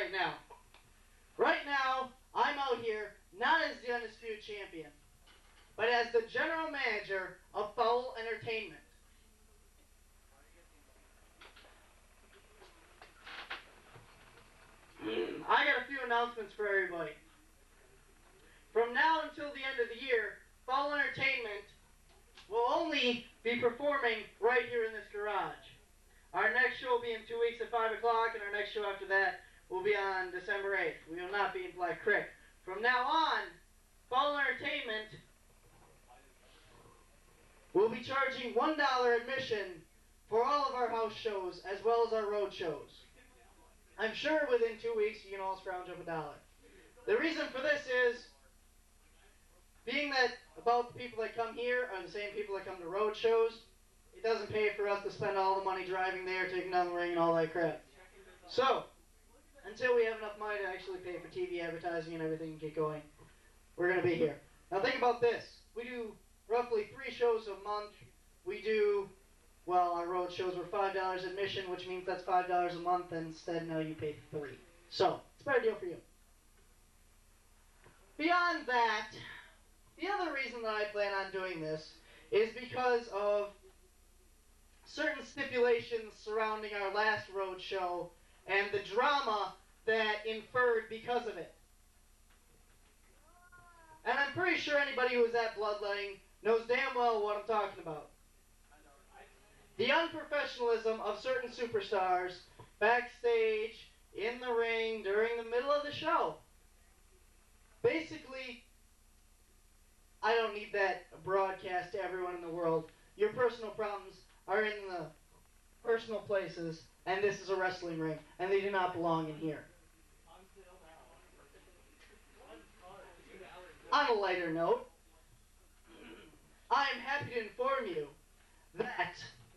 right now. Right now, I'm out here not as the Undisputed Champion, but as the General Manager of Fowl Entertainment. I got a few announcements for everybody. From now until the end of the year, Fowl Entertainment will only be performing right here in this garage. Our next show will be in 2 weeks at 5 o'clock, and our next show after that will be on December 8th. We will not be in Black Creek. From now on, Fowl Entertainment will be charging $1 admission for all of our house shows as well as our road shows. I'm sure within 2 weeks you can all scrounge up $1. The reason for this is, being that about the people that come here are the same people that come to road shows, it doesn't pay for us to spend all the money driving there, taking down the ring, and all that crap. So, until we have enough money to actually pay for TV advertising and everything and get going, we're going to be here. Now think about this. We do roughly 3 shows a month. We do, well, our road shows were $5 admission, which means that's $5 a month, and instead now you pay 3. So, it's a better deal for you. Beyond that, the other reason that I plan on doing this is because of certain stipulations surrounding our last road show and the drama that inferred because of it. And I'm pretty sure anybody who was at Bloodletting knows damn well what I'm talking about. The unprofessionalism of certain superstars backstage, in the ring, during the middle of the show. Basically, I don't need that broadcast to everyone in the world. Your personal problems are in the personal places, and this is a wrestling ring, and they do not belong in here. On a lighter note, I am happy to inform you that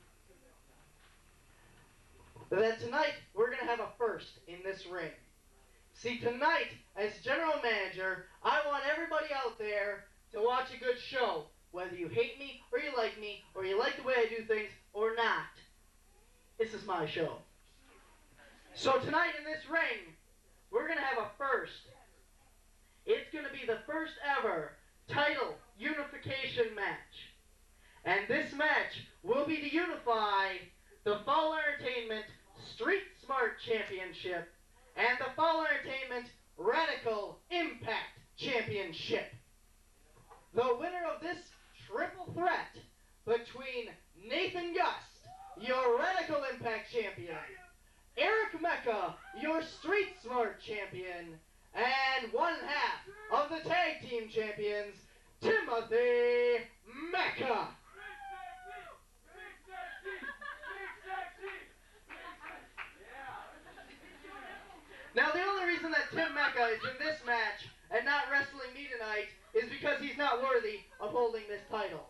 tonight we're going to have a first in this ring. See, tonight, as general manager, I want everybody out there to watch a good show, whether you hate me, or you like the way I do things, or not. This is my show. So tonight in this ring, we're going to have a first. It's going to be the first ever title unification match. And this match will be to unify the Fowl Entertainment Street Smart Championship and the Fowl Entertainment Radical Impact Championship. The winner of this triple threat between Nathan Gust, your Radical Impact Champion, Eric Mecca, your Street Smart Champion, and one half of the Tag Team Champions, Timothy Mecca. Now the only reason that Tim Mecca is in this match and not wrestling me tonight is because he's not worthy of holding this title.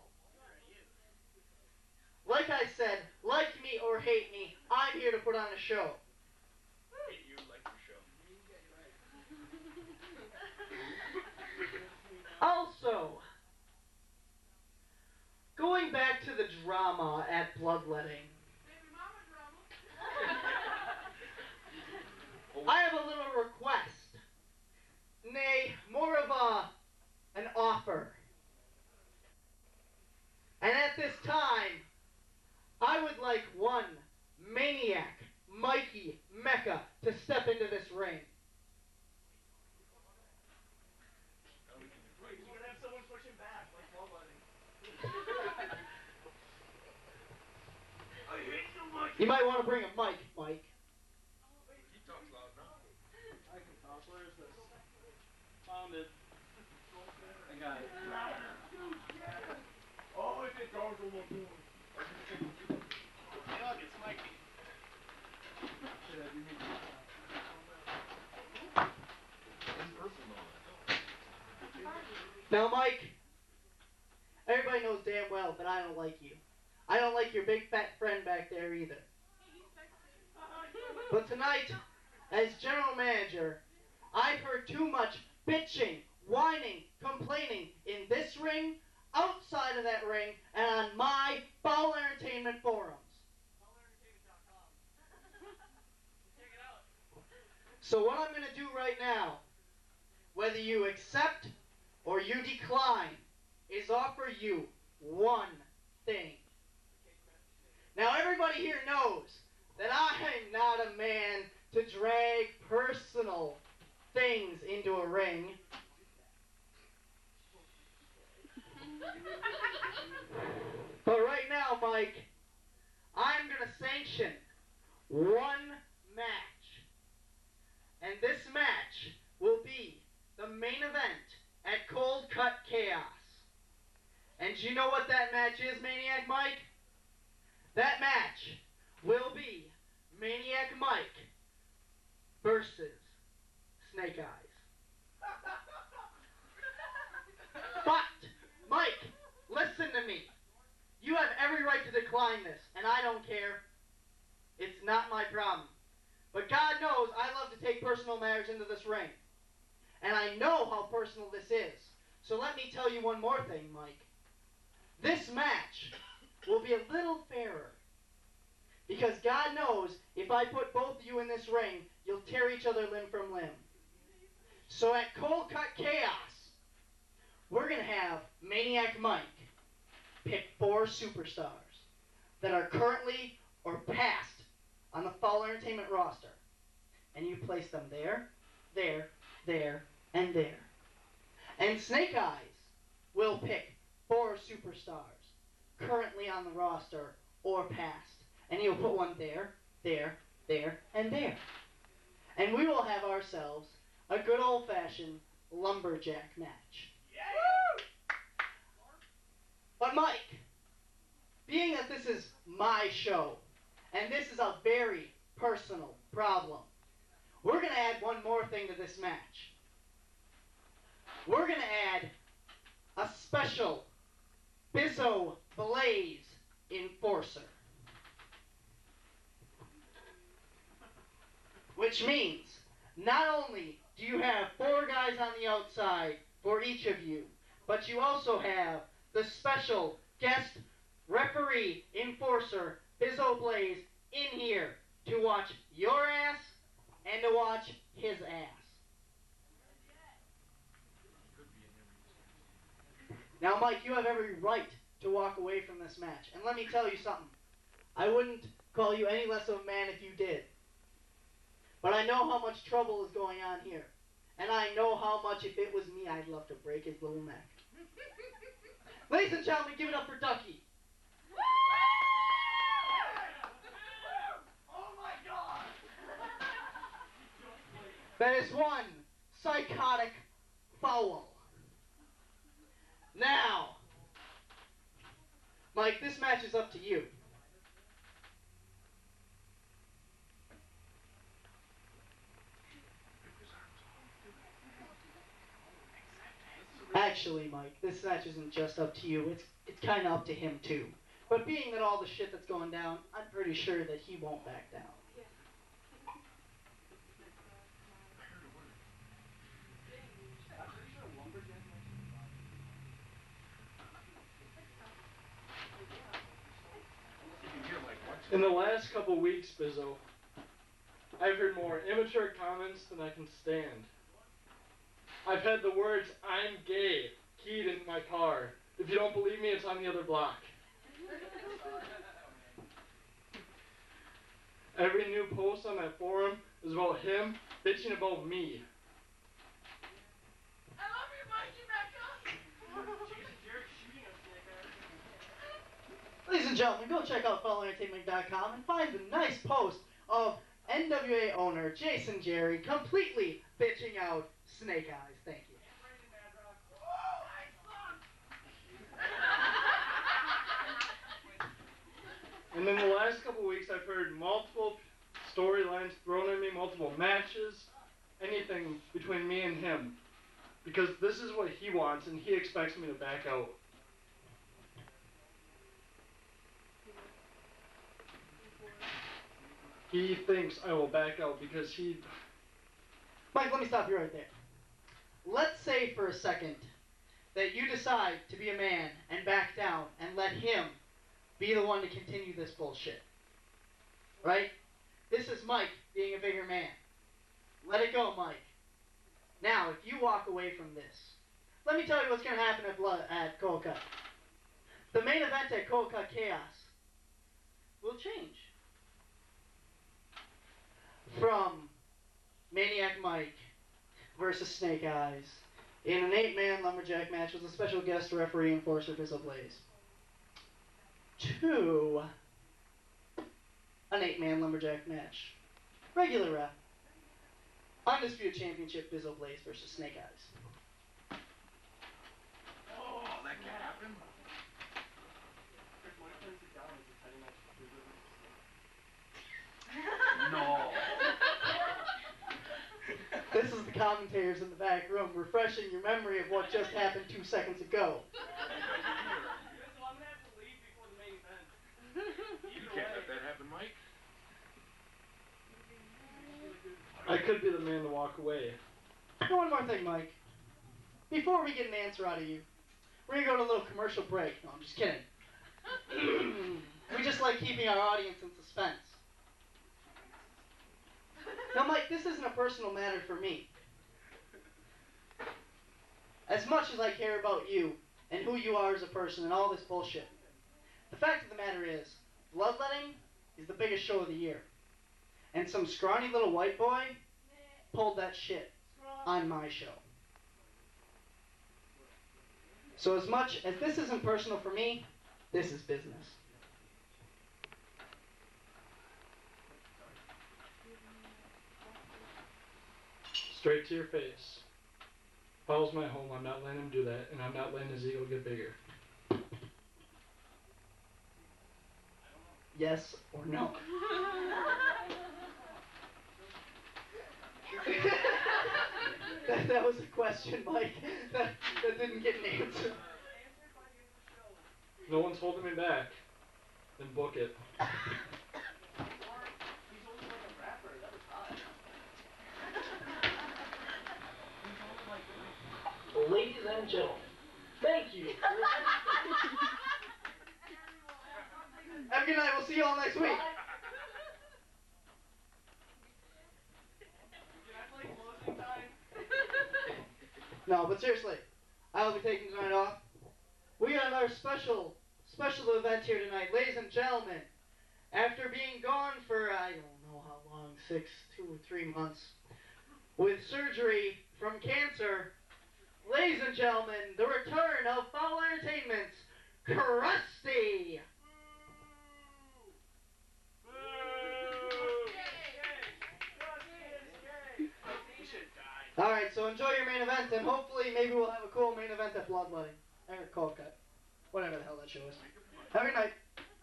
Like I said, like me or hate me, I'm here to put on a show. Hate you, like your show. Also, going back to the drama at Bloodletting, I have a little request. Nay, more of an offer. And at this time, I would like one maniac, Mikey Mecca, to step into this ring. Wait, you're gonna have someone push him back, like Bloodletting. I hate you, Mike. You might want to bring a mic, Mike. He talks loud enough. I can talk. Where is this? Found it. I got it. Oh, is it George O'Moore? Look, it's Mikey. Now, Mike, everybody knows damn well that I don't like you. I don't like your big fat friend back there either. But tonight, as general manager, I've heard too much bitching, whining, complaining in this ring, outside of that ring, and on my Fowl Entertainment forums. So what I'm going to do right now, whether you accept or you decline, is offer you one thing. Now everybody here knows that I'm not a man to drag personal things into a ring. But right now, Mike, I'm going to sanction one match. And this match will be the main event at Cold Cut Chaos. And do you know what that match is, Maniac Mike? That match will be Maniac Mike versus Snake Eyes. But, Mike, listen to me. You have every right to decline this, and I don't care. It's not my problem. But God knows I love to take personal matters into this ring. And I know how personal this is. So let me tell you one more thing, Mike. This match will be a little fairer. Because God knows if I put both of you in this ring, you'll tear each other limb from limb. So at Cold Cut Chaos, we're going to have Maniac Mike pick 4 superstars that are currently or past on the Fall Entertainment roster. And you place them there, there, there, and there. And Snake Eyes will pick 4 superstars currently on the roster or past. And he'll put one there, there, there, and there. And we will have ourselves a good old-fashioned lumberjack match. Yeah! But Mike, being that this is my show, and this is a very personal problem, we're going to add one more thing to this match. We're going to add a special Bizzo Blaze Enforcer. Which means, not only do you have 4 guys on the outside for each of you, but you also have the special guest referee enforcer, Bizzo Blaze, in here to watch your ass and to watch his ass. Now, Mike, you have every right to walk away from this match. And let me tell you something. I wouldn't call you any less of a man if you did. But I know how much trouble is going on here. And I know how much, if it was me, I'd love to break his little neck. Ladies and gentlemen, give it up for Ducky. Oh my God! That is one psychotic foul. Now, Mike, this match is up to you. Actually, Mike, this match isn't just up to you. It's kind of up to him, too. But being that all the shit that's going down, I'm pretty sure that he won't back down. In the last couple weeks, Bizzo, I've heard more immature comments than I can stand. I've had the words, "I'm gay," keyed into my car. If you don't believe me, it's on the other block. Every new post on that forum is about him bitching about me. I love you, Mikey Mecca! Jason Jarrett shooting us, Snake Eyes. Ladies and gentlemen, go check out FallEntertainment.com and find the nice post of NWA owner Jason Jerry completely bitching out Snake Eyes. Thank you. Oh, I And in the last couple weeks, I've heard multiple storylines thrown at me, multiple matches, anything between me and him. Because this is what he wants, and he expects me to back out. He thinks I will back out because he... Mike, let me stop you right there. Let's say for a second that you decide to be a man and back down and let him be the one to continue this bullshit. Right? This is Mike being a bigger man. Let it go, Mike. Now, if you walk away from this, let me tell you what's going to happen at Cold Cut. The main event at Cold Cut Chaos will change from Maniac Mike versus Snake Eyes in an 8-man lumberjack match with a special guest referee enforcer Bizzle Blaze to an 8-man lumberjack match. Regular rep. Undisputed Championship Bizzle Blaze versus Snake Eyes. Oh, that can happen. No. This is the commentators in the back room refreshing your memory of what just happened 2 seconds ago. I'm gonna have to leave before the main event. You can't let that happen, Mike. I could be the man to walk away. And one more thing, Mike. Before we get an answer out of you, we're going to go to a little commercial break. No, I'm just kidding. We just like keeping our audience in suspense. Now, Mike, this isn't a personal matter for me. As much as I care about you and who you are as a person and all this bullshit, the fact of the matter is, Bloodletting is the biggest show of the year. And some scrawny little white boy pulled that shit on my show. So as much as this isn't personal for me, this is business. Straight to your face. Paul's my home, I'm not letting him do that, and I'm not letting his ego get bigger. Yes or no? that was a question, Mike. That didn't get an answer. No one's holding me back. Then book it. Ladies and gentlemen, thank you. Have a good night. We'll see you all next week. No, but seriously, I will be taking tonight off. We got our special event here tonight, ladies and gentlemen. After being gone for I don't know how long, 2 or 3 months, with surgery from cancer, ladies and gentlemen, the return of Foul Entertainment's Krusty. Alright, so enjoy your main event, and hopefully maybe we'll have a cool main event at Bloodletting. Or Cold Cut. Whatever the hell that show is. Have a good night.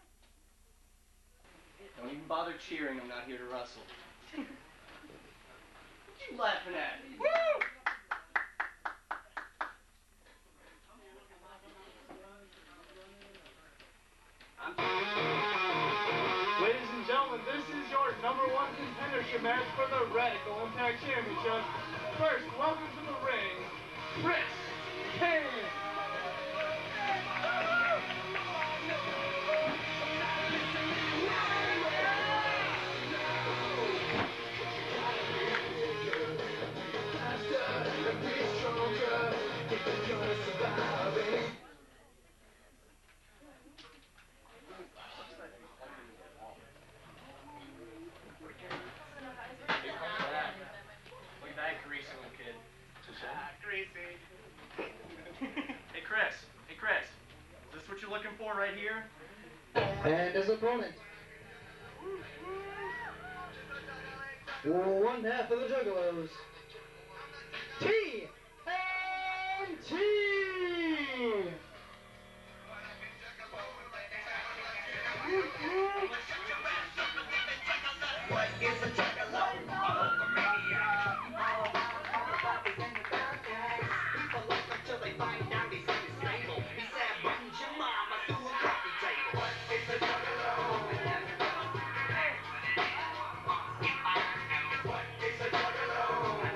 Don't even bother cheering, I'm not here to wrestle. What you laughing at? Woo! Ladies and gentlemen, this is your #1 contendership match for the Radical Impact Championship. First, welcome to the ring, Chris Kane. Looking for right here? And his opponent. One half of the Juggalos. TNT! What is a Juggalo? People look until they find out he's unstable. He said, run your mama through a coffee table. What is a Juggalo? What is a Juggalo?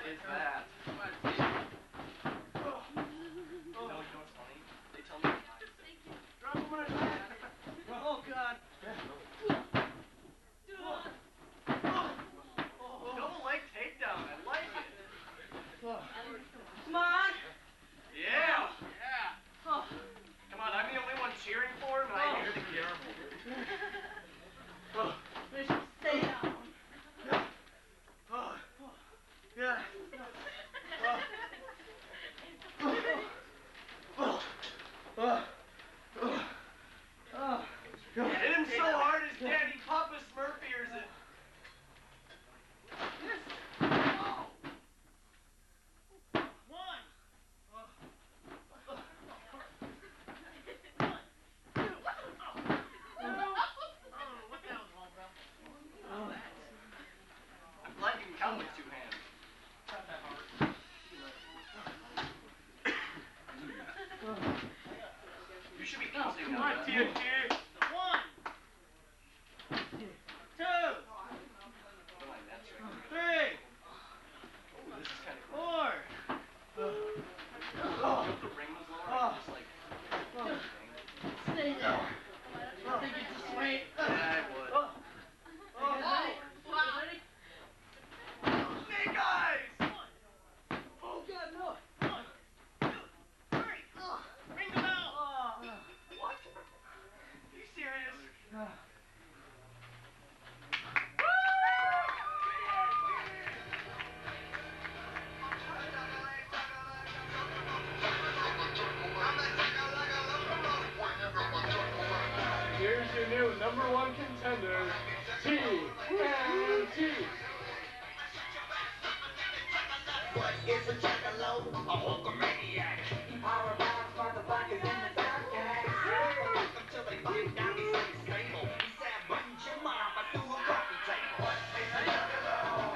is that? You know what's funny? They tell me. Drop him on his back. Oh God. Double leg takedown. I like it. Come on. Yeah. Come on, I'm the only one cheering for him, and I hear the caramel. Stay down. Yeah. Hit him so hard his daddy Papa Smurf hears it. I'm glad you can count with two hands. You should be counting now. Come on, TNT. 1, 2, 3. Oh, this is kind of cool. 4. If the ring was lower, just like. Stay there. I think you just wait. Yeah, I would. Snake eyes! Oh God, no. 1, 2, 3. Ring the bell. What? Are you serious? Here's your new #1 contender, TNT. What is a jackalope? A Hulkamaniac. Power box, motherfuckers in the dark until they find out he's unstable. He said, run your mama through a coffee table. What is a jackalope?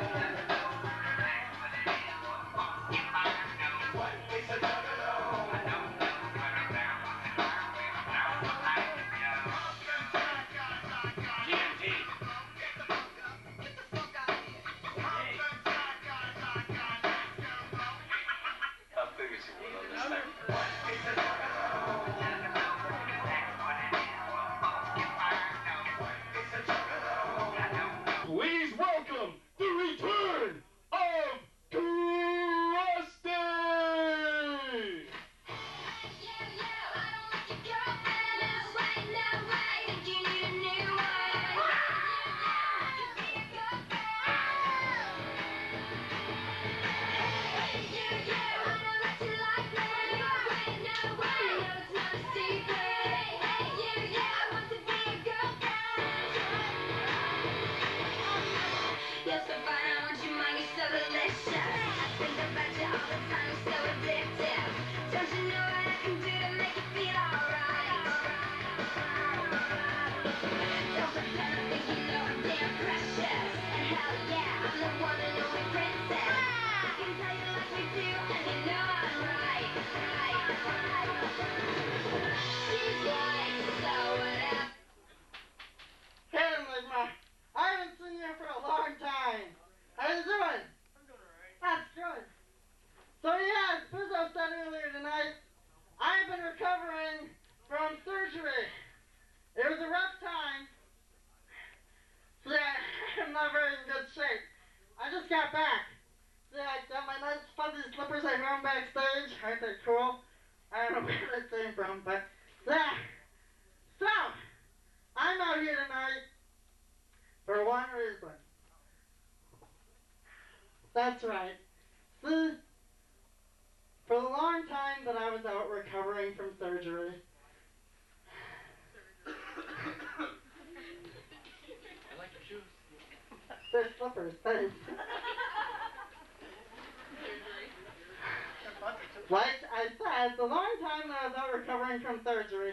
What is a jackalope? TNT. How big is he on this thing? Please welcome the return of Krusty! You're so fine, I want you, man, you're so delicious. I think about you all the time, you're so addictive. Don't you know what I can do to make you feel alright? Don't pretend I think you know I'm damn precious. And hell yeah, I'm the one and only princess. I can tell you like we do, and you know I'm right. She's like, so whatever. Hey, Ligma. I haven't seen you for a long time. How you doing? I'm doing alright. That's good. So yeah, as Bizzo said earlier tonight, I've been recovering from surgery. It was a rough time. Yeah, I'm not very in good shape. I just got back. See, I got my nice fuzzy slippers I found backstage. Aren't they cool? I don't know where they came from, but yeah. So, I'm out here tonight for one reason. That's right. See, for the long time that I was out recovering from surgery, I like your shoes. they're slippers, thanks. Like I said, the long time that I was out recovering from surgery,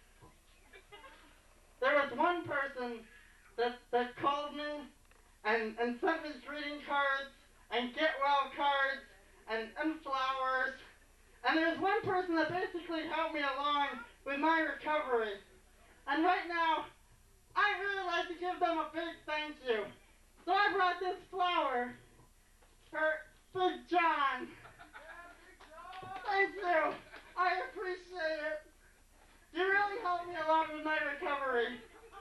there was one person that called me and sent me greeting cards and get well cards and flowers. And there was one person that basically helped me along with my recovery. And right now, I'd really like to give them a big thank you. So I brought this flower Big John. Thank you. I appreciate it. You really helped me a lot with my recovery.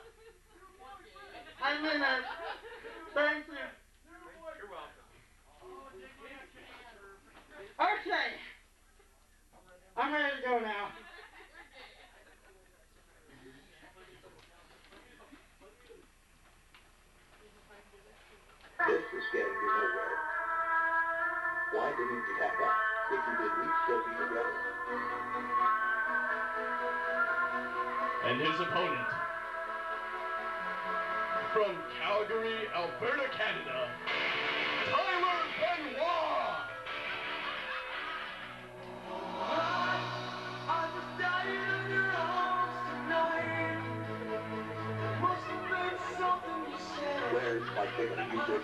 I mean it. Thank you. You're welcome. Okay. I'm ready to go now. This was getting you nowhere. Why didn't you back up? If you did, we'd still be together. And his opponent, from Calgary, Alberta, Canada, Tyler Benoit! Where's my ticket? You did.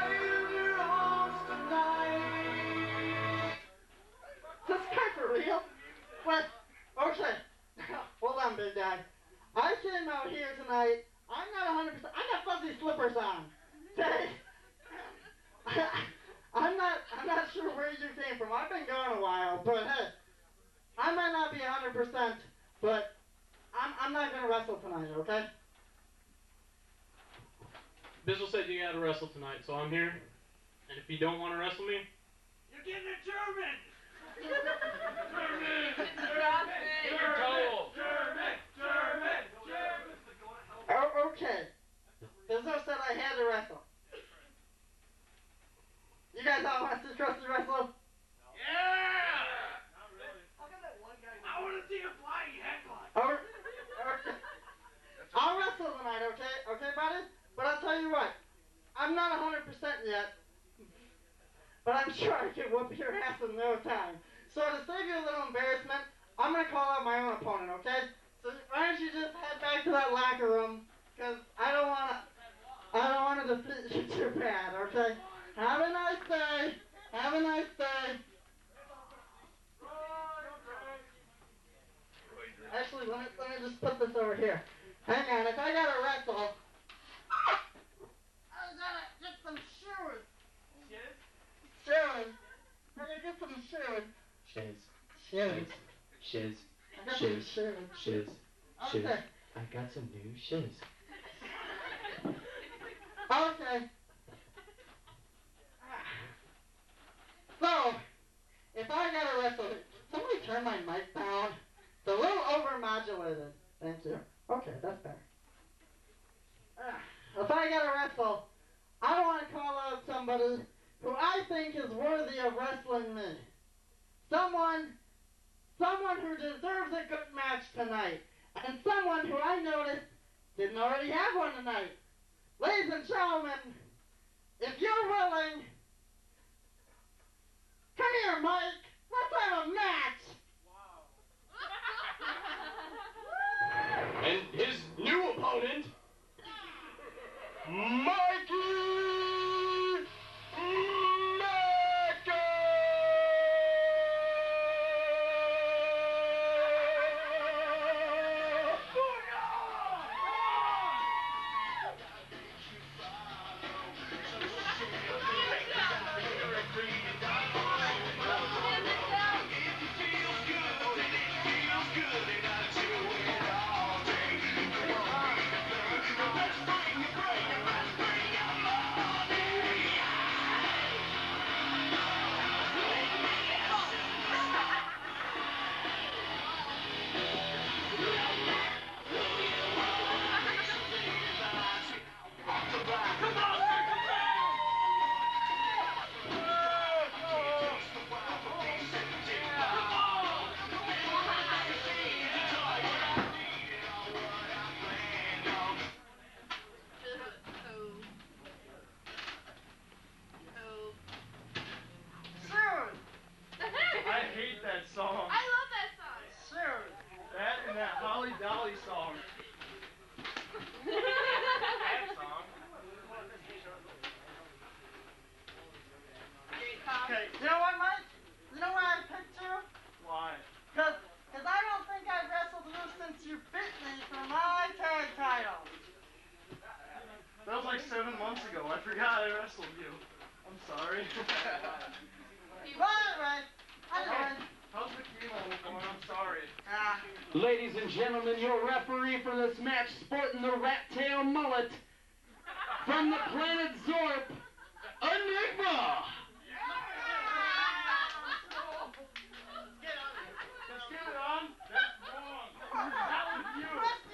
This guy for real? What? Okay. Hold on, big guy. I came out here tonight. I'm not 100%. I got fuzzy slippers on. Okay? I'm not sure where you came from. I've been gone a while, but hey, I might not be 100%, but I'm not gonna wrestle tonight, okay? Bizzle said you gotta wrestle tonight, so I'm here. And if you don't want to wrestle me, You're getting a German! Oh, okay. Bizzle said I had to wrestle. You guys all want to see Krusty wrestle? Yeah! I want to see a flying headlock. Okay. I'll wrestle tonight, okay? Okay, buddy? But I'll tell you what. I'm not 100% yet. But I'm sure I can whoop your ass in no time. So to save you a little embarrassment, I'm going to call out my own opponent, okay? So why don't you just head back to that locker room? Because I don't want to defeat you too bad, okay? Have a nice day. Have a nice day. Actually, let me just put this over here. Hang on, if I gotta wrestle, I gotta get some shoes. Shoes. I gotta get some shoes. Shiz. Shoes. Shiz. I got some Shoes. shoes. Shiz. Shiz. Okay. I got some new shiz. Okay. So, if I gotta wrestle, somebody turn my mic down. It's a little overmodulated. Thank you. Okay, that's better. If I gotta wrestle, I want to call out somebody who I think is worthy of wrestling me. Someone who deserves a good match tonight. And someone who I noticed didn't already have one tonight. Ladies and gentlemen, if you're willing, come here, Mike. Let's have a match. And his new opponent, Mikey Mecca! I hate that song. I love that song. Sure. That and that Holly Dolly song. Okay, you know what, Mike? You know why I picked you? Why? Cause I don't think I've wrestled you since you beat me for my tag title. That was like 7 months ago. I forgot I wrestled you. I'm sorry. sorry. Ladies and gentlemen, your referee for this match, sporting the rat tail mullet from the planet Zorp, Enigma. Let's get it on. That's wrong. That was you.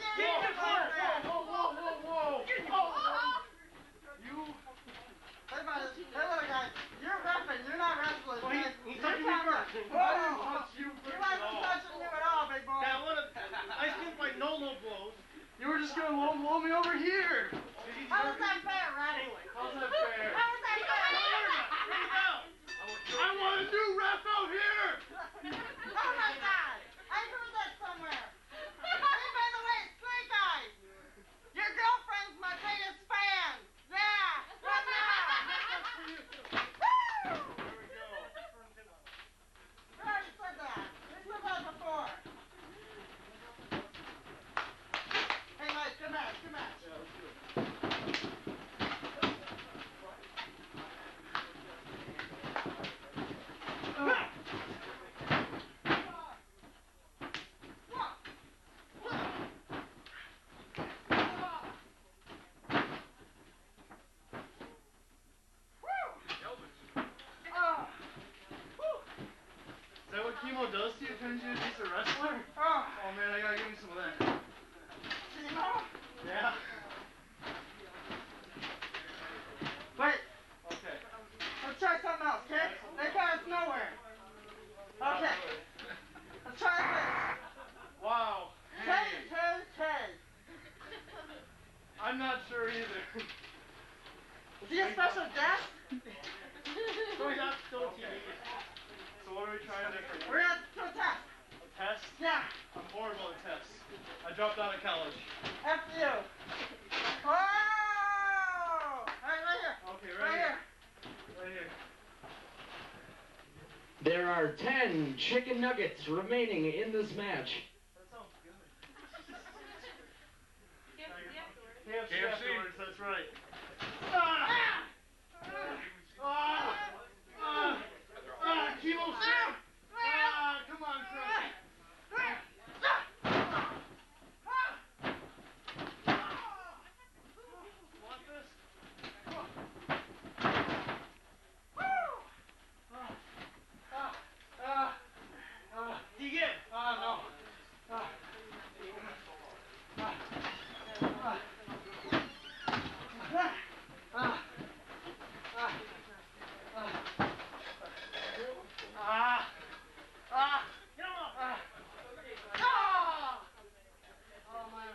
Whoa. You. Hey, look, guys. You're repping. You're not wrestling. Well, he touched me first. Whoa. Touched you first. He wasn't touching you at all, big boy. Now, I think like no blows. You were just gonna low blow me over here. How was that fair, Rat? How's that fair? How was that fair? I want a new ref out here. Oh my God! I heard that somewhere. Hey, by the way, Stray Guys, your girlfriend's my biggest fan. Yeah, right now. Woo! There we go. We already said that. We said that before. Hey, guys, good match. Good match. Is that what chemo does to you? Turns you into a wrestler? Oh, Oh man, I gotta give me some of that. Chemo? Yeah. Wait, Okay. let's try something else, okay? That got us nowhere. Okay, let's try this. Wow. Hey. I'm not sure either. Is he a special guest? So he's not still TV. So what are we trying different? We're gonna do a test. A test? Yeah, I'm horrible at tests. I dropped out of college. F you. Oh! All right, right here. Okay, Right here. Right here. There are 10 chicken nuggets remaining in this match. That sounds good. KFC KFC. afterwards, that's right. Ah! Chemo snap! Come on, Chris. Want this? Dig in. No. Get him up. Oh, man.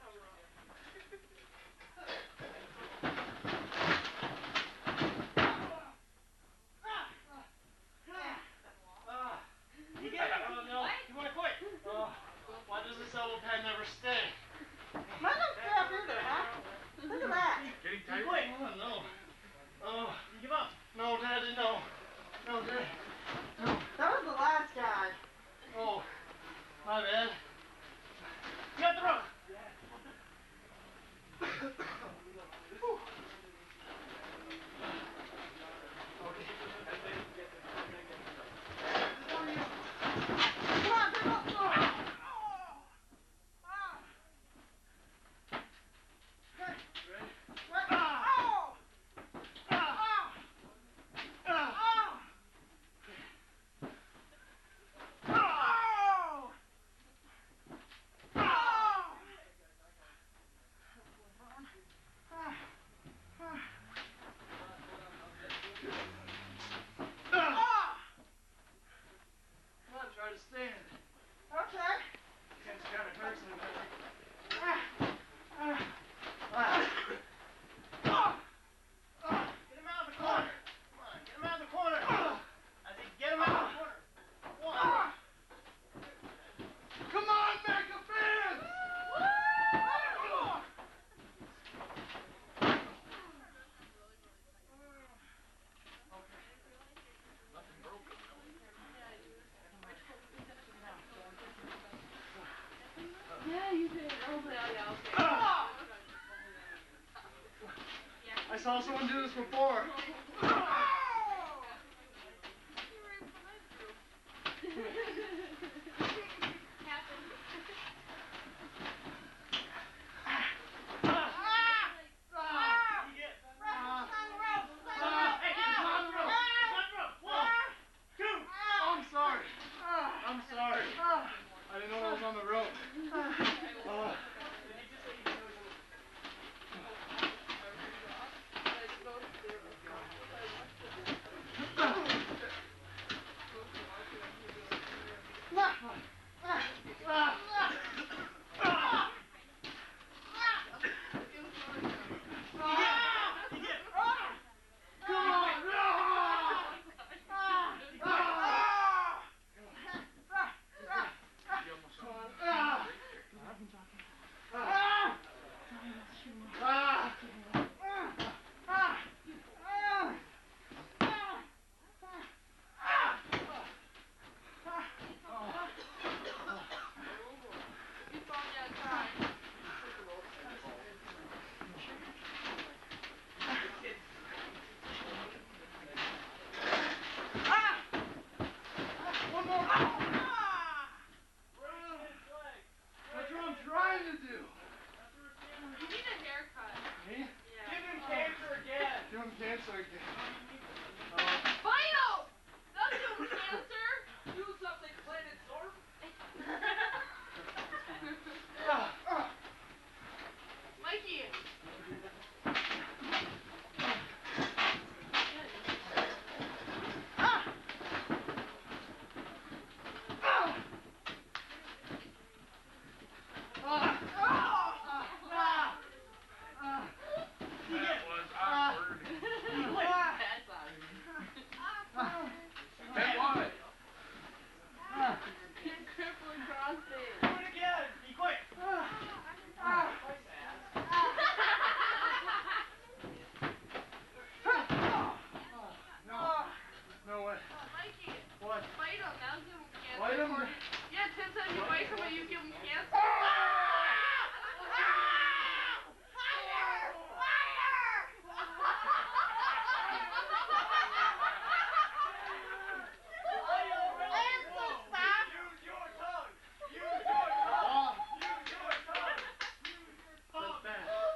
You get it? Oh, no. You want to quit? Why does this elbow pad never stay? Mine don't snap either, huh? Look at that. Getting You tight? quit. Oh, no. Oh, you give up? No, Daddy, no. No, Dad. No. That was the last guy. Oh, my bad. You got the rope. Come on, come on. Come on, try to stand. Okay. It kind of hurts me, but get him out of the corner. Come on, get him out of the corner. I think get him out of the corner. One. Come on, Mecca fans! I saw someone do this before.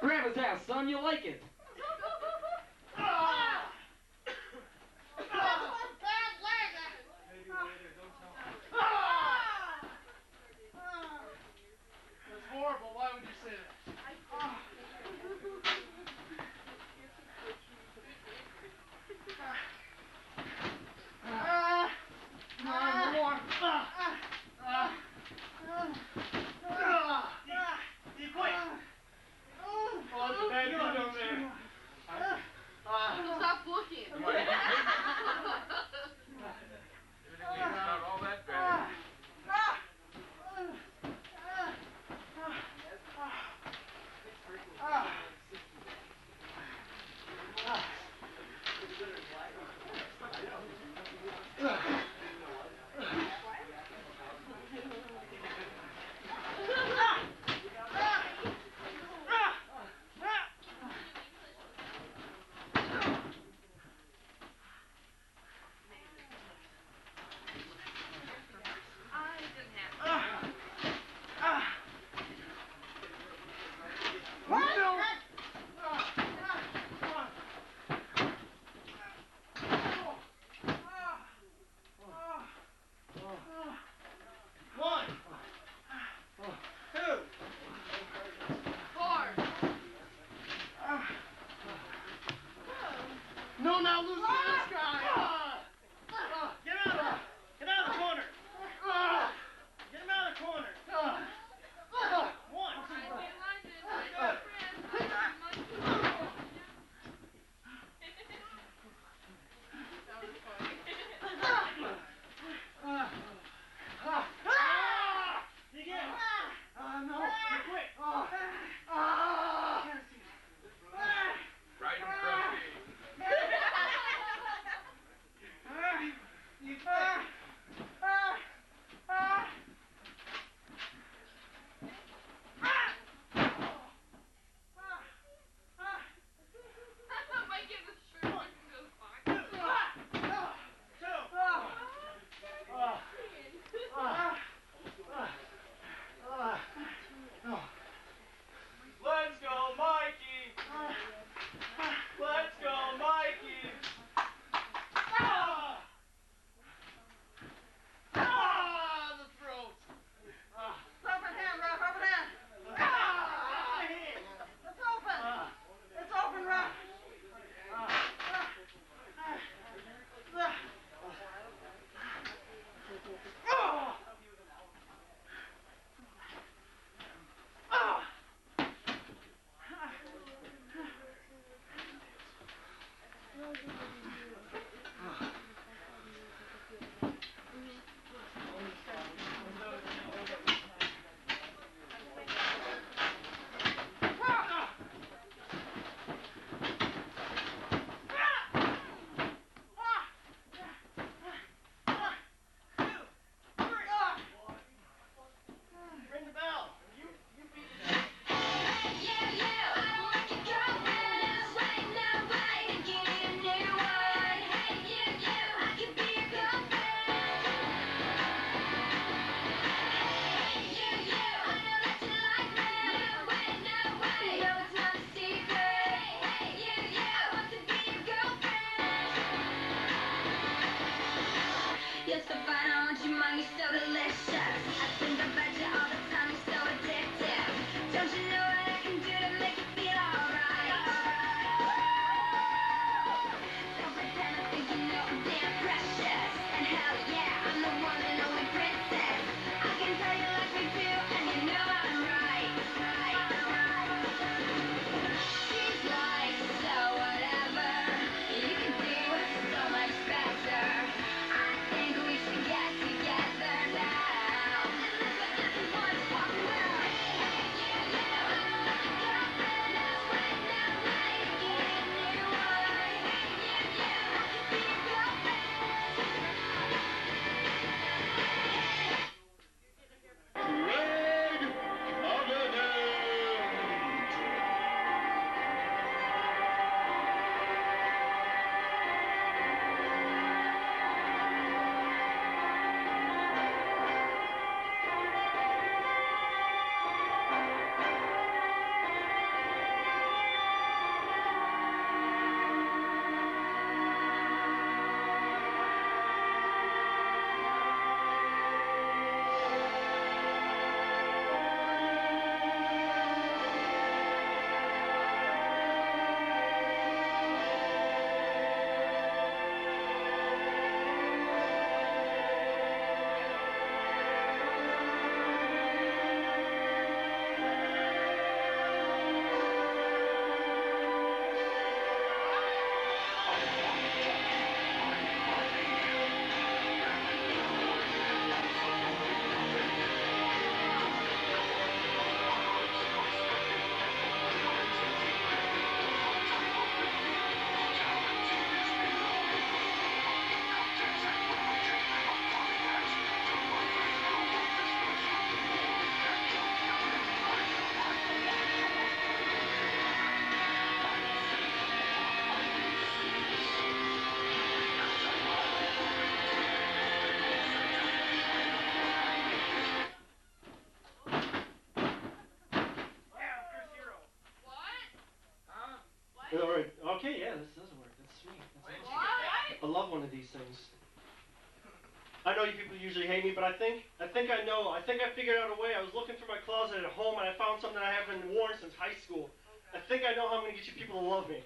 Grab his ass, son. You like it. Maybe later, don't tell me. That's horrible. Why would you say that? More. You quit. Oh, it's a bad dude over there. love one of these things. I know you people usually hate me, but I think I know. I think I figured out a way. I was looking through my closet at home and I found something I haven't worn since high school. I think I know how I'm going to get you people to love me.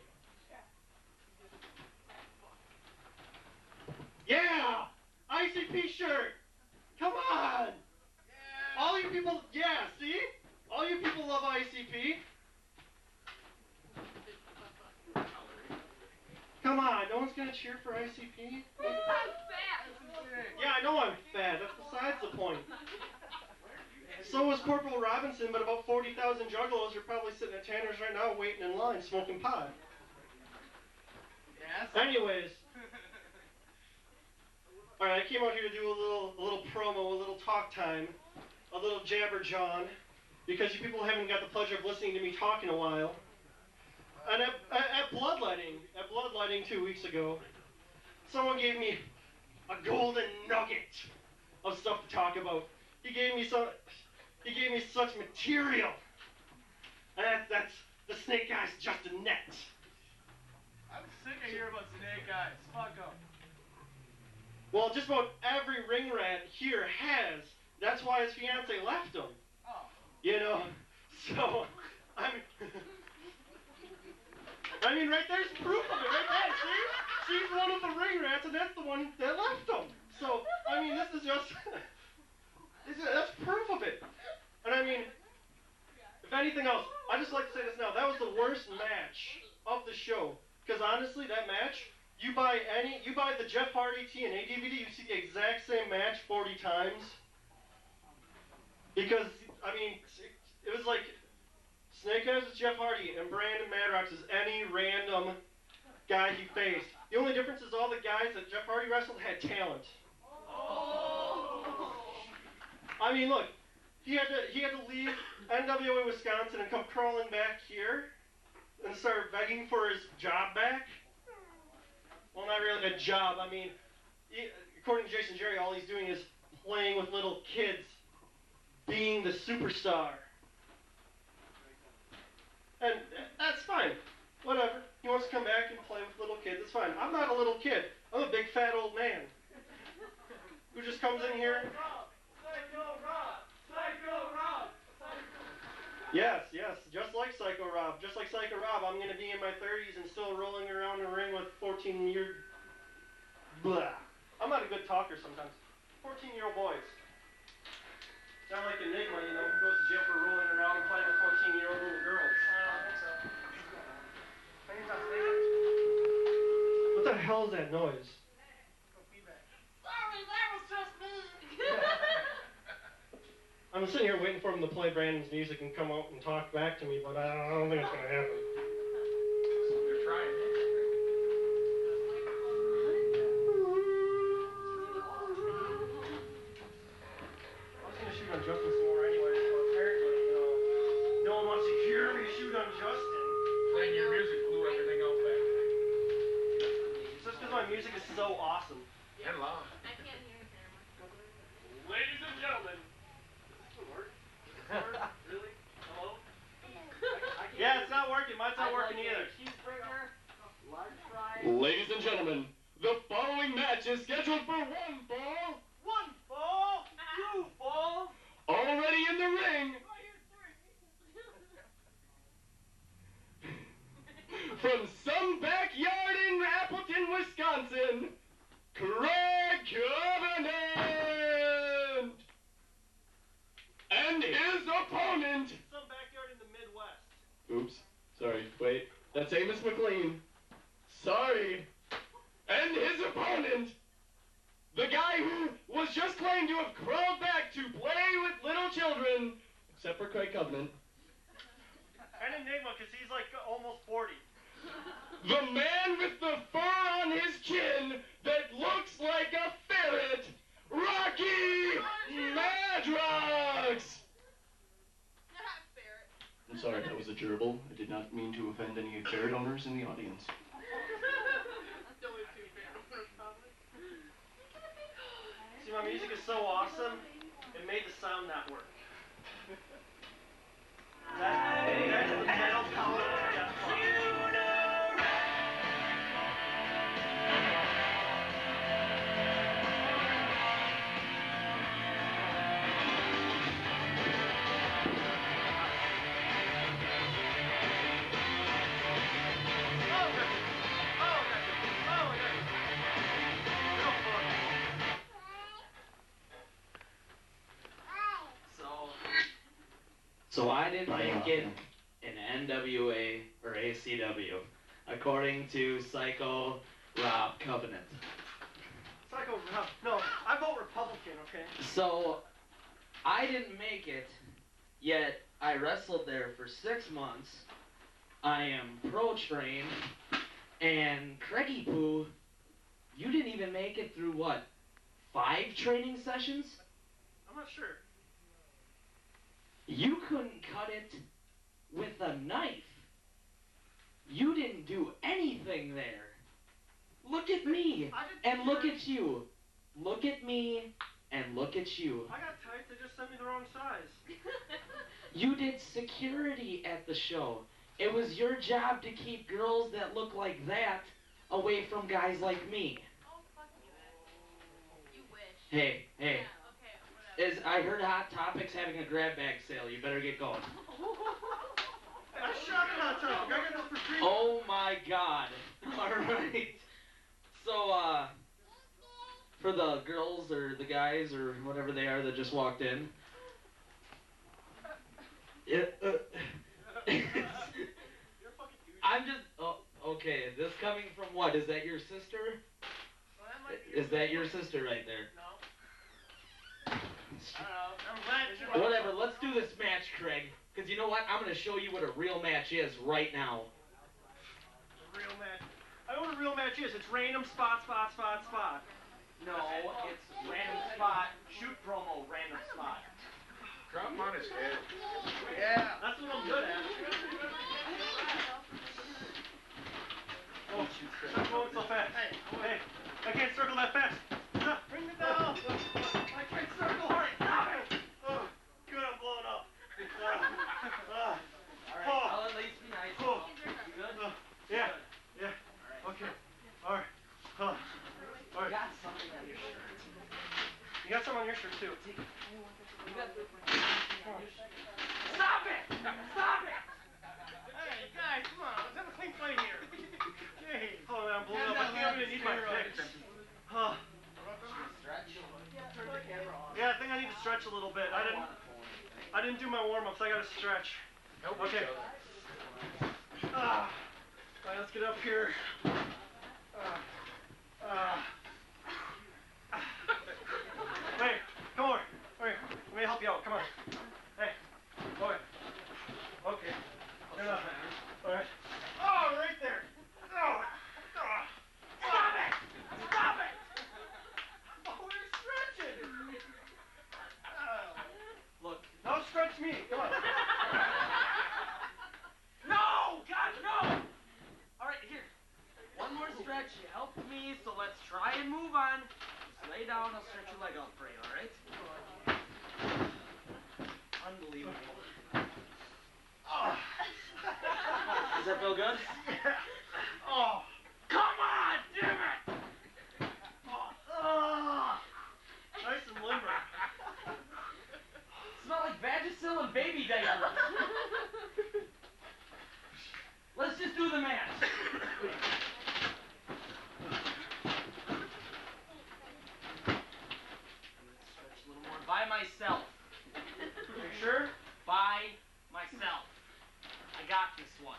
Yeah! ICP shirt! Come on! All you people, yeah, see? All you people love ICP. Come on, no one's gonna cheer for ICP? Yeah, I know I'm fat. That's besides the point. So was Corporal Robinson, but about 40,000 juggalos are probably sitting at Tanner's right now waiting in line smoking pot. Yes. Anyways. Alright, I came out here to do a little promo, a little talk time, a little jabber John, because you people haven't got the pleasure of listening to me talk in a while. And at Bloodletting 2 weeks ago, someone gave me a golden nugget of stuff to talk about. He gave me such material. And that's the Snake Eyes Justin Net. I'm sick of hearing about Snake Eyes. Fuck up. Well, just about every ring rat here has. That's why his fiance left him. Oh. You know, so I mean, right there's proof of it, right there, see? She's one of the ring rats, and that's the one that left him. So, I mean, this is just, that's proof of it. And I mean, if anything else, I just like to say this now, that was the worst match of the show. Because honestly, that match, you buy the Jeff Hardy TNA DVD, you see the exact same match 40 times. Because, I mean, it was like, Snake Eyes is Jeff Hardy, and Brandon Madrox is any random guy he faced. The only difference is all the guys that Jeff Hardy wrestled had talent. Oh. I mean, look, he had to leave NWA Wisconsin and come crawling back here and start begging for his job back. Well, not really a job. I mean, according to Jason Jerry, all he's doing is playing with little kids, being the superstar. And that's fine. Whatever. He wants to come back and play with little kids. It's fine. I'm not a little kid. I'm a big fat old man who just comes in here. Psycho Rob! Psycho Rob! Yes, just like Psycho Rob. Just like Psycho Rob, I'm going to be in my 30s and still rolling around the ring with 14-year... Blah. I'm not a good talker sometimes. 14-year-old boys. Sound like Enigma, you know, who goes to jail for rolling around and playing with 14-year-old little girls. What the hell is that noise? Sorry, that was just me! I'm sitting here waiting for him to play Brandon's music and come out and talk back to me, but I don't think it's going to happen. They're trying. I was going to shoot on Justin some more anyway, so apparently, no one wants to hear me shoot on Justin. Playing your music blew everything else back. It's just because my music is so awesome. And loud. I can't hear it. Ladies and gentlemen. Really? Hello? Yeah, it's not working. Mine's not working either. Cheeseburger, large fries. Ladies and gentlemen, the following match is scheduled for one fall. One fall, two fall. Already in the ring. From some backyard in Appleton, Wisconsin, Craig Covenant. And his opponent. Some backyard in the Midwest. Oops. Sorry. Wait. That's Amos McLean. Sorry. And his opponent. The guy who was just claimed to have crawled back to play with little children. Except for Craig Covenant. And Enigma, because he's like almost 40. The man with the fur on his chin that looks like a ferret. Rocky Madrox! I'm sorry, that was a gerbil. I did not mean to offend any ferret owners in the audience. See, my music is so awesome, it made the sound not work. That's the metal power of Jeff Hardy. So I didn't make it in NWA or ACW, according to Psycho Rob Covenant. Psycho Rob. No, I vote Republican, okay? So I didn't make it, yet I wrestled there for 6 months. I am pro-trained, and Craigie Poo, you didn't even make it through what, 5 training sessions? I'm not sure. You couldn't cut it with a knife. You didn't do anything there. Look at me, and look at you. Look at me, and look at you. I got tight, they just sent me the wrong size. You did security at the show. It was your job to keep girls that look like that away from guys like me. Oh, fuck you. You wish. Hey, hey. Yeah, okay, whatever. I heard Hot Topics having a grab bag sale. You better get going. Hey, I shot it on top. I got this for free. Oh my God. Alright. So, for the girls or the guys or whatever they are that just walked in. I'm just, oh, okay, this coming from what? Is that your sister? Is that your sister right there? No. I'm glad you Whatever, let's do this match, Craig. Because you know what? I'm going to show you what a real match is right now. A real match. I know what a real match is. It's random spot. No, it's random spot, shoot promo, random spot. Drop on his head. Yeah, that's what I'm good at. Oh, stop going so fast. Hey, I can't circle that fast. Stop, bring me down. I can't circle hard. Stop it. Oh, good, I'm blowing up. Alright, I'll at least be nice. Oh. You good? Yeah. Okay. Alright. Alright. You got something on your shirt. You got some on your shirt too. You got Stop it! Stop it! Hey, guys, come on. Let's have a clean fight here. Hey, hold on, I'm blowing up. I think I'm gonna need my fix. Yeah, I think I need to stretch a little bit. I didn't do my warm-ups. I gotta stretch. Okay. Alright, let's get up here. Hey, come over. Let me help you out. Come on. Hey. Okay. Okay. Alright. Oh, right there. Oh. Stop it! Stop it! Oh, we're stretching. Look. Don't stretch me. Come on. No! God, no! Alright, here. One more stretch. You helped me, so let's try and move on. Just lay down, I'll stretch your leg out for you, alright? Unbelievable. Oh. Does that feel good? Oh. Come on, damn it! Oh. Nice and limber. Smell like Vagisil and baby diapers. Let's just do the match. Stretch a little more by myself. You sure? By myself. I got this one.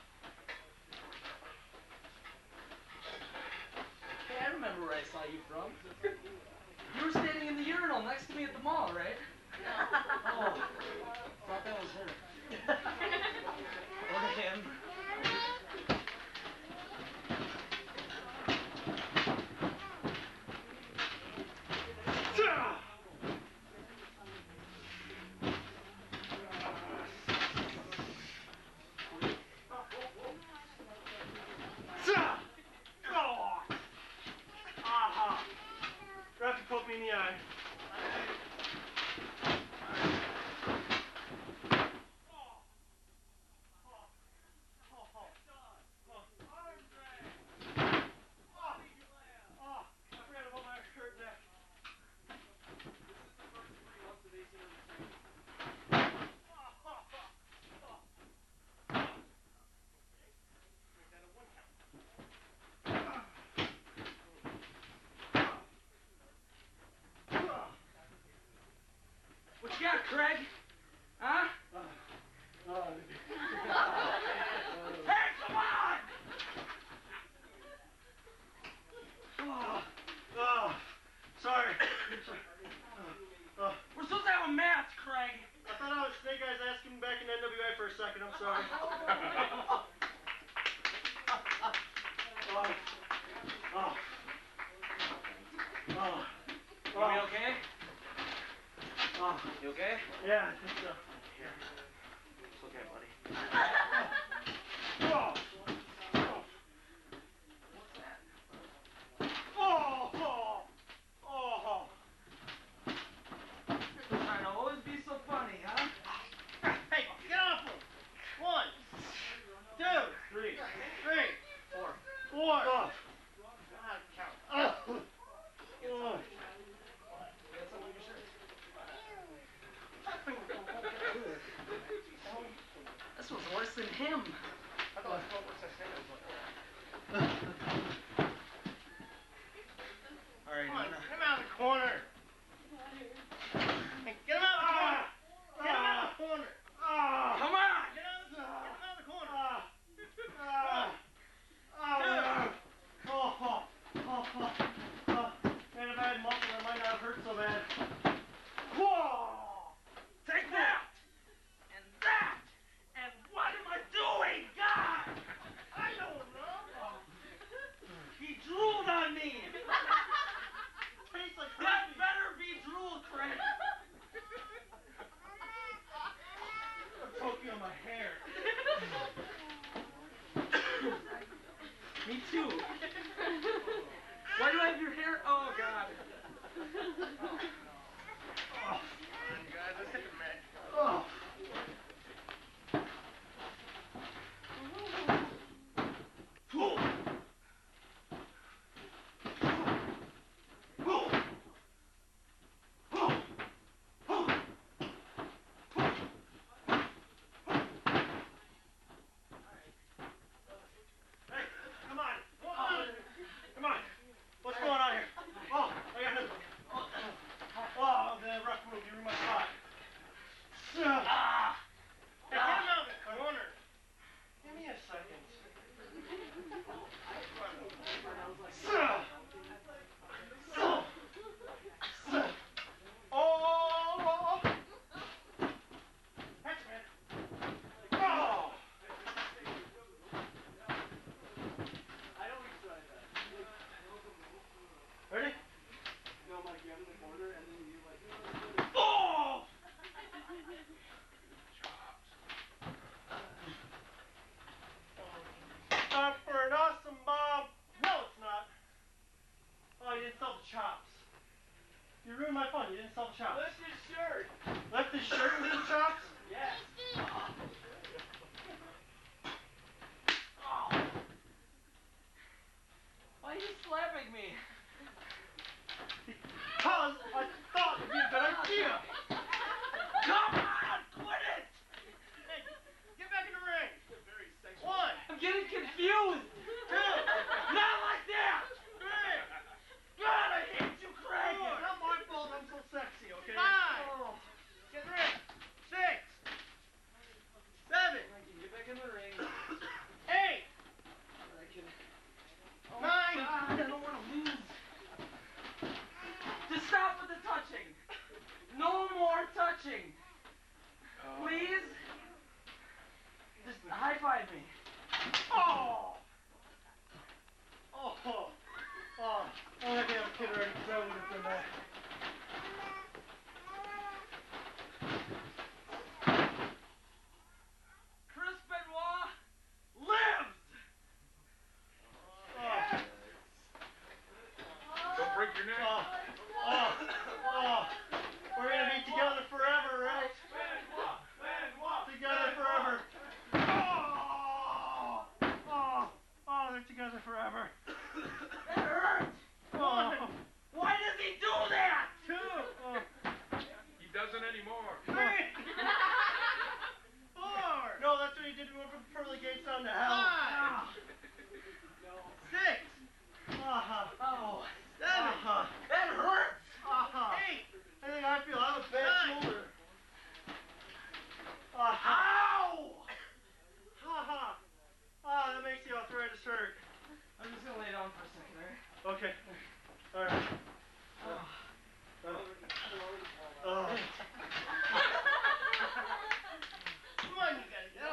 Hey, I remember where I saw you from. You were standing in the urinal next to me at the mall, right? Oh, thought that was her. Or him. Grab to poke me in the eye. What you got, Craig? Huh? a second. I'm sorry. You okay? You okay? Yeah, I think so. Here. It's okay, buddy. Trying to always be so funny, huh? Hey, get off him! 1, 2, 3, 4. 4. This was worse than him. Alright, Come on, get him out of the corner. Hey, get him out of the corner. Get him out of the corner. Come on! Get him out of the corner. Man, if I had muscle, it might not hurt so bad. Take that! And that! And what am I doing? God! I don't know. He drooled on me! Tastes like That better be drool, Craig! poke you on my hair. Me too. Why do I have your hair? Oh, God. Guys, let's take a minute. Oh. What's going on here? Oh, I got this. Oh, the rough move. You ruined my spot. Hey, get him out of the corner. Give me a second. Oh! Catch, man. Oh! Ready? No, like you have in the corner and then you like. Oh! Time for an awesome bomb. No, it's not. Oh, you didn't sell the chops. You ruined my fun. You didn't sell the chops. Lift his shirt. Left his shirt with the chops? Yes. Why are you slapping me? Because I thought it'd be a good idea. Come on! Quit it! Hey, get back in the ring. Very sexual. 1, I'm getting confused! 2, Not like that! 3, God, I hate you, Craig! 4. Not my fault I'm so sexy, okay? 5. Oh. Get in the ring. 6. 7. Get back in the ring. 8. I can... 9. God, I don't want to lose. Just stop with the touching. No more touching. Please? Just high five me. Oh! Oh! Oh! I'm not gonna have a kid already because I would have done that. Chris Benoit lives! Don't break your neck. We're gonna be together forever, right? Together forever. Oh, they're together forever. That hurt! Oh. Why does he do that? 2. He doesn't anymore. 3. 4. No, that's what he did when we went from the pearly gates down to hell. 5. 6. Oh, 7. that hurts! 8. I think I feel I have a bad 9. shoulder. Ow! That makes the arthritis hurt. I'm just gonna lay down for a second, alright? Okay. All right. Come on, you gotta get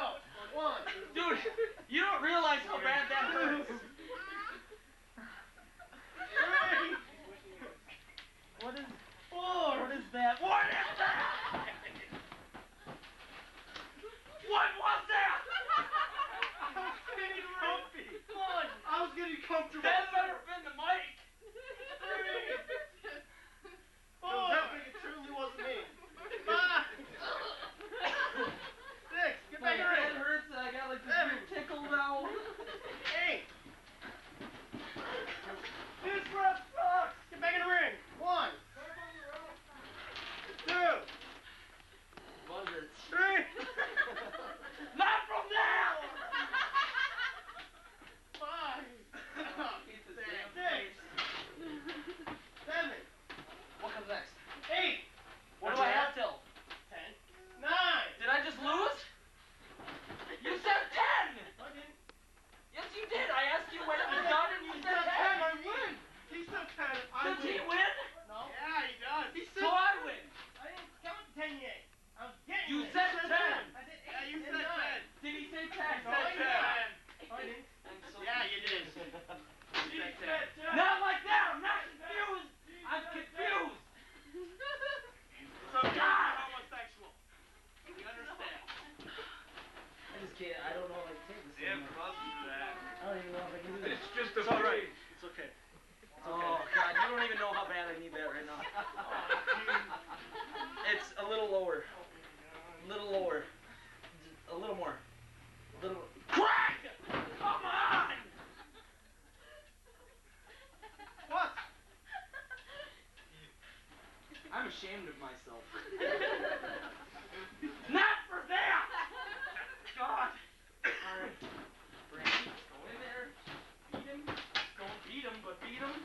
ashamed of myself. Not for that! God! Alright. Brandon, let's go in there. Beat him. Don't beat him, but beat him.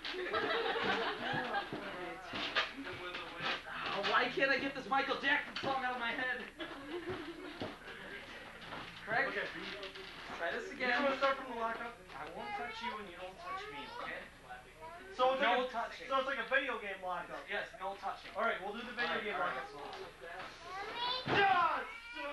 Oh, why can't I get this Michael Jackson song out of my head? Craig? Okay. Try this You again. just want to start from the lockup? I won't touch you and you don't touch me, okay? So it's No like touching. So it's like a video game lockup. Yes, no touching. All right, we'll do the video game All right. lockup. Yes!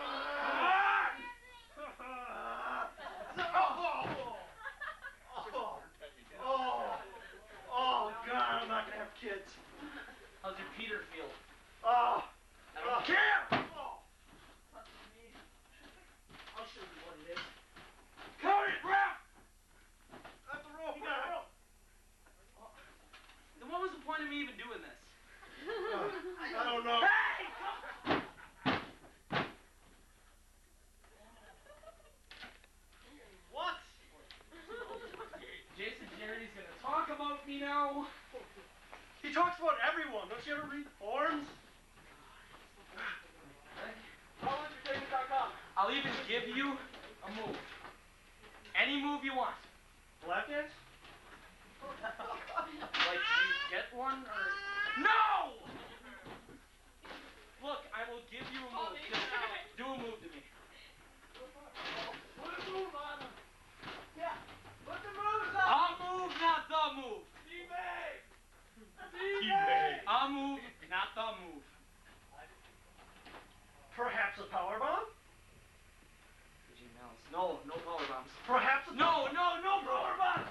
Oh, God, I'm not gonna have kids. How's your Peter feel? Oh, I don't care! Touch me. I'll show you what it is. Cody, ref! That's the rope. You got it. Then what was the point of me even doing this? I don't know. Hey! What? Jason Jerry's gonna talk about me now. He talks about everyone. Don't you ever read the forums? I'll even give you a move. Any move you want. Lap dance? Like, will you get one or... No! Look, I will give you a move. Just do a move to me. Put a move on him. Yeah. Put the moves on. I'll move, not the move. I'll move, not the move. Perhaps a power bomb? No, no power bombs. Perhaps a No power bomb!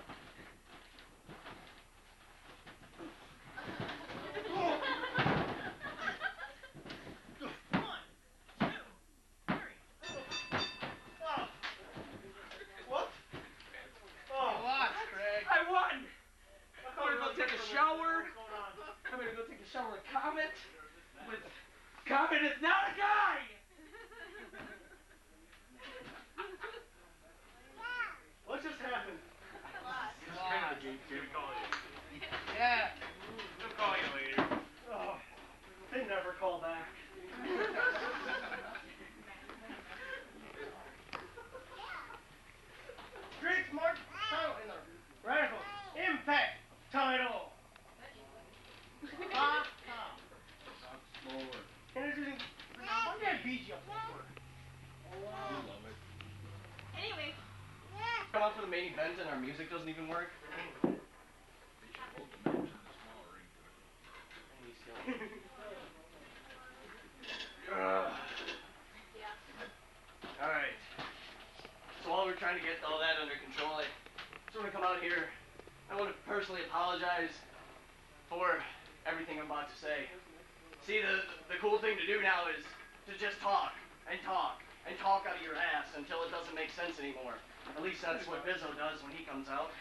What? Oh, Craig. I won! I'm gonna go take a shower. What's going on? I'm gonna go take a shower with Comet. Comet is not a guy! What just happened? Yeah. We'll call you later. Oh, they never call back. Great Mark title in the Radical Impact title. Introducing. Why did I beat you up before? Anyway. Come out for the main event and our music doesn't even work. Alright. So while we're trying to get all that under control, I just want to come out here. I want to personally apologize for everything I'm about to say. See, the cool thing to do now is to just talk and talk and talk out of your ass until it doesn't make sense anymore. At least that's what Bizzo does when he comes out.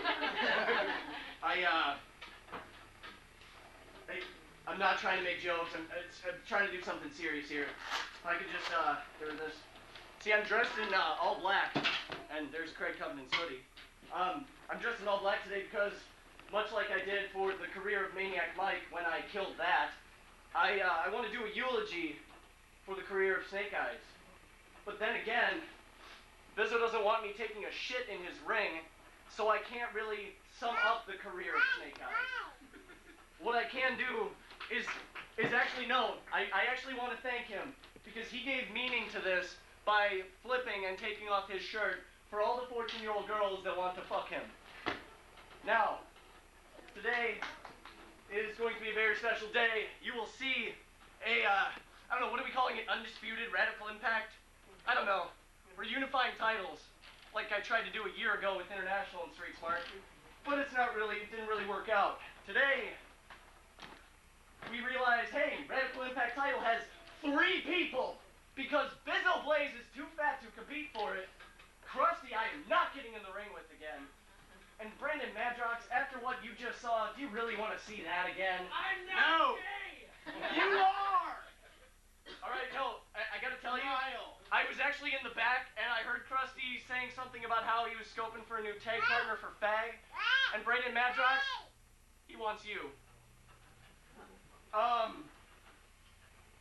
I'm not trying to make jokes. I'm trying to do something serious here. If I could just, hear this. See, I'm dressed in all black, and there's Craig Covenant's hoodie. I'm dressed in all black today because, much like I did for the career of Maniac Mike when I killed that, I want to do a eulogy for the career of Snake Eyes. But then again, Bizzo doesn't want me taking a shit in his ring, so I can't really sum up the career of Snake Eyes. What I can do is actually, no, I actually want to thank him, because he gave meaning to this by flipping and taking off his shirt for all the 14-year-old girls that want to fuck him. Now, today is going to be a very special day. You will see a, I don't know, what are we calling it? Undisputed Radical Impact? I don't know. We're unifying titles, like I tried to do a year ago with International and Street Smart. But it's not really, it didn't really work out. Today, we realized, hey, Radical Impact title has 3 people, because Bizzo Blaze is too fat to compete for it. Krusty, I am not getting in the ring with again. And Brandon Madrox, after what you just saw, do you really want to see that again? I'm not gay! You are! Alright, no, I gotta tell you, I was actually in the back, and I heard Krusty saying something about how he was scoping for a new tag partner for Fag, and Brandon Madrox, he wants you.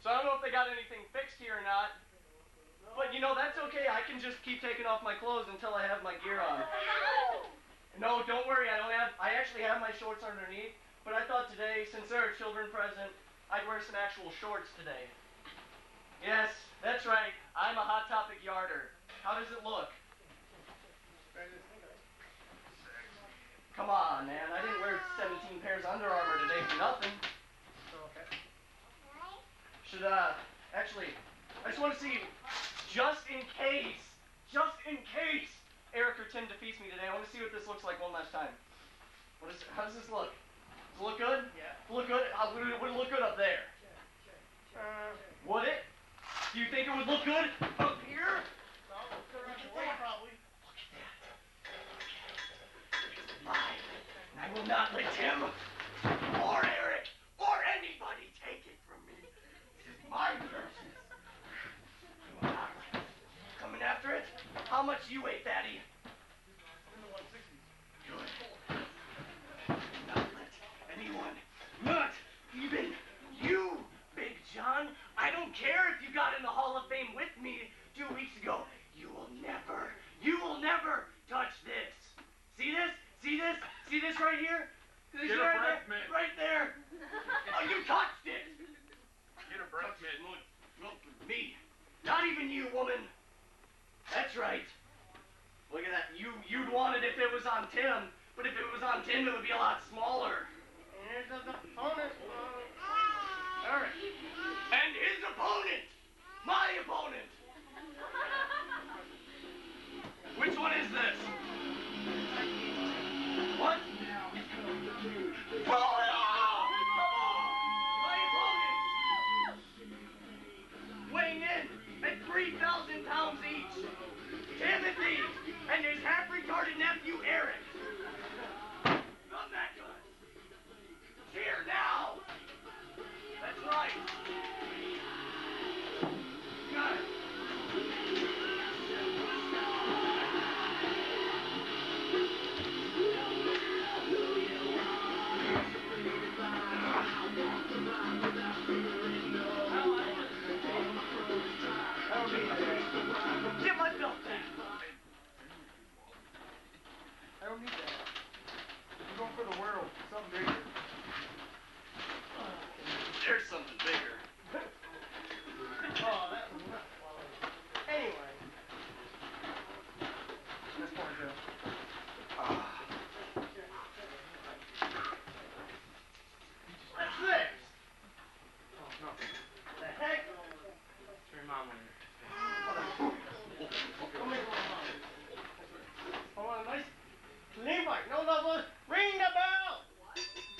So I don't know if they got anything fixed here or not. But you know, that's okay. I can just keep taking off my clothes until I have my gear on. No, don't worry. I actually have my shorts underneath. But I thought today, since there are children present, I'd wear some actual shorts today. Yes, that's right. I'm a Hot Topic yarder. How does it look? Come on, man. I didn't wear 17 pairs of Under Armour today for nothing. Should, actually, I just want to see, just in case, Eric or Tim defeats me today, I want to see what this looks like one last time. How does this look? Does it look good? Yeah. Look good? Would it look good up there? Would it? Do you think it would look good up here? No, look at that. Probably. Look at that. It's mine. And I will not let Tim or Eric or anybody take it from me. This is my business. You will not let it. Coming after it? How much do you weigh, Fatty? In the 160s. Good. Not let anyone, not even you, Big John. I don't care if you got in the Hall of Fame with me 2 weeks ago. You will never touch this. See this? See this? See this right here? This Get a breath, man. Right there. Oh, you touched it. Get a breath, man. Look, me. Not even you, woman. That's right. Look at that. You'd want it if it was on Tim, but if it was on Tim, it would be a lot smaller. Here's the opponent. All right. And his opponent. My opponent. Which one is this? What? Oh, my opponent. Weighing in at 3,000 pounds each. Timothy and his half-retarded nephew Eric. Not that good. Here now. That's right. Got it. Get my belt back. I don't need that. I'm going for the world. Something bigger. There's something bigger. Oh, that was nuts. Anyway. That's point good. What's this? Oh, no. The heck? Turn mom on. I want a nice clean bike. No, ring the bell!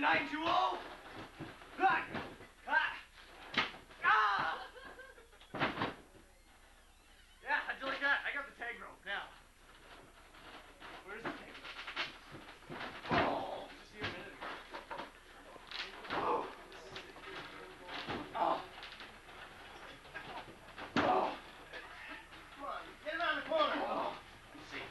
920? Ah! Ah! Ah! Yeah, how'd you like that? I got the tag rope now. Where's the tag rope? Oh, just here a minute ago. Oh. Oh. Oh. Come on, get around the corner. Oh. Let's see.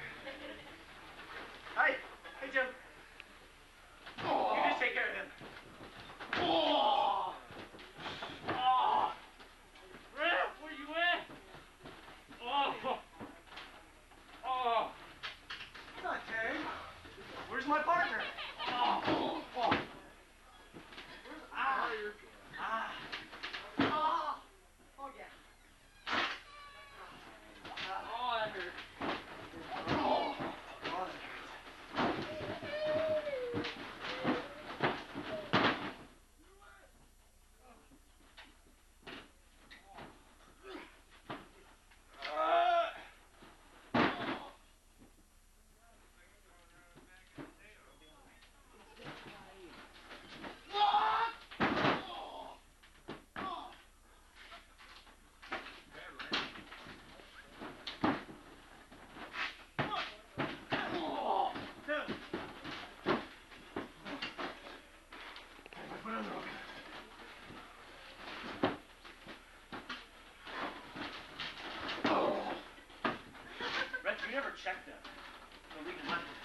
Hi. Hey, Jim. Oh. You just take care of him. Oh. Oh. Ralph, where you at? Oh. Oh. It's not Tag. Where's my partner? Oh. Oh. Where's Ah? Ah. Oh. Oh yeah. Oh, that hurt. Oh. Oh, that hurt. Rex, you never checked them. The leaking left